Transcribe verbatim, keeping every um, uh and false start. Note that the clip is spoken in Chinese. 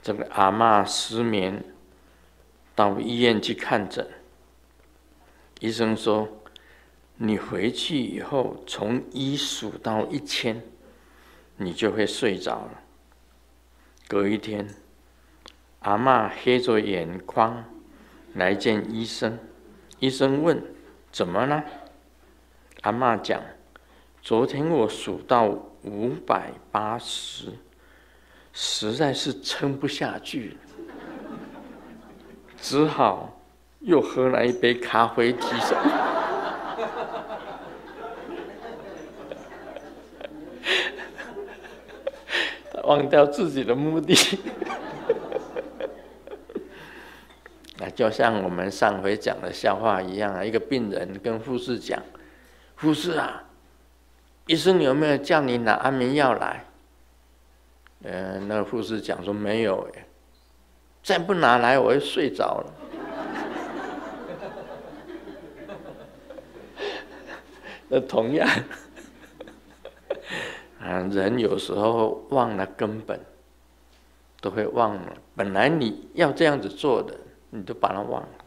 这个阿嬷失眠，到医院去看诊，医生说：“你回去以后，从一数到一千，你就会睡着了。”隔一天，阿嬷黑着眼眶来见医生，医生问：“怎么了？”阿嬷讲：“昨天我数到五百八十，实在是撑不下去了，只好又喝了一杯咖啡提神。”他忘掉自己的目的。那就像我们上回讲的笑话一样啊，一个病人跟护士讲：“护士啊，医生有没有叫你拿安眠药来？”呃，那个护士讲说：“没有耶，再不拿来我会睡着了。”那同样，啊，人有时候忘了根本，都会忘了。本来你要这样子做的，你都把它忘了。